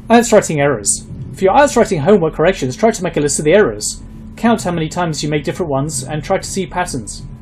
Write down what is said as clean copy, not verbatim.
IELTS writing errors. For your IELTS writing homework corrections, try to make a list of the errors. Count how many times you make different ones and try to see patterns.